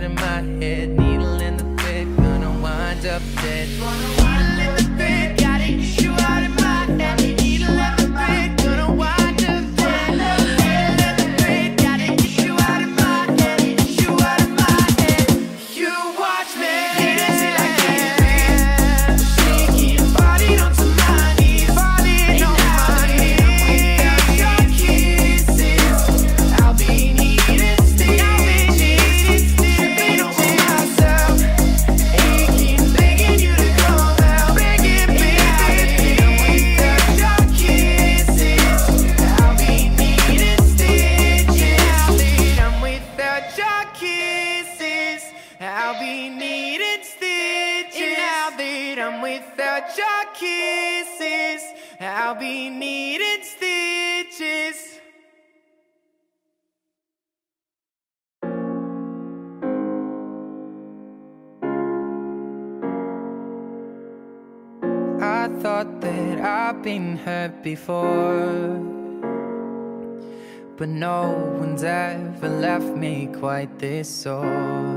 in my head. Needle in the thread, gonna wind up dead. Needle in the thread, got an issue out in my head. Needle in the thread, gonna wind up dead. Needle in the thread, got an issue out in my head. Issue out in my head. You watch me. Shaking, body onto my knees, body on my knees. Without your kisses, I'll be needing stitches. Tripping over myself, aching, begging you to come out, begging, begging. Without your kisses, I'll be needing stitches. I'm without your kisses, I'll be needing stitches. Now that I'm without your kisses, I'll be needing stitches. I thought that I've been hurt before, but no one's ever left me quite this sore.